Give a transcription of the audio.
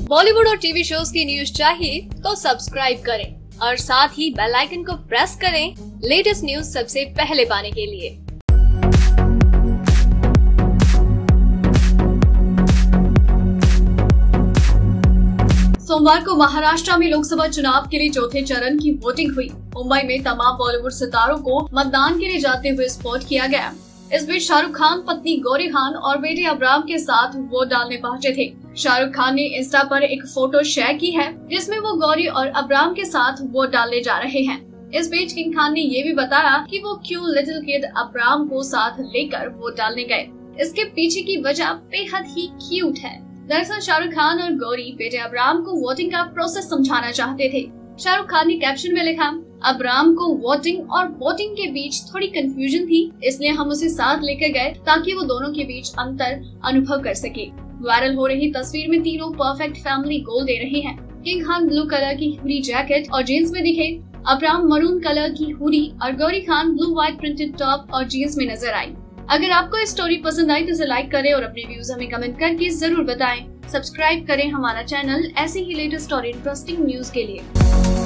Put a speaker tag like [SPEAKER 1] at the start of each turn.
[SPEAKER 1] बॉलीवुड और TV shows की news चाहिए तो सब्सक्राइब करें और साथ ही बेल आइकन को प्रेस करें लेटेस्ट न्यूज सबसे पहले पाने के लिए। सोमवार को महाराष्ट्र में लोकसभा चुनाव के लिए चौथे चरण की वोटिंग हुई। मुंबई में तमाम बॉलीवुड सितारों को मतदान के लिए जाते हुए स्पॉट किया गया। इस बीच शाहरुख खान पत्नी गौरी खान और बेटे अबराम के साथ वोट डालने पहुंचे थे। शाहरुख खान ने इंस्टा पर एक फोटो शेयर की है जिसमें वो गौरी और अबराम के साथ वोट डालने जा रहे हैं। इस बीच किंग खान ने ये भी बताया कि वो क्यूट लिटिल किड अबराम को साथ लेकर वोट डालने गए। इसके पीछे की वजह बेहद ही क्यूट है। दरअसल शाहरुख खान और गौरी बेटे अबराम को वोटिंग का प्रोसेस समझाना चाहते थे। शाहरुख खान ने कैप्शन में लिखा, अबराम को वोटिंग और वोटिंग के बीच थोड़ी कंफ्यूजन थी, इसलिए हम उसे साथ लेकर गए ताकि वो दोनों के बीच अंतर अनुभव कर सके। वायरल हो रही तस्वीर में तीनों परफेक्ट फैमिली गोल दे रहे हैं। किंग खान ब्लू कलर की हुडी जैकेट और जीन्स में दिखे, अबराम मरून कलर की हुडी और Gauri Khan blue white printed top और जीन्स में नजर आई। अगर आपको ये स्टोरी पसंद आई तो इसे लाइक करें और अपने व्यूज हमें कमेंट करके जरूर बताएं। सब्सक्राइब करें हमारा चैनल ऐसी ही लेटेस्ट और इंटरेस्टिंग न्यूज के लिए।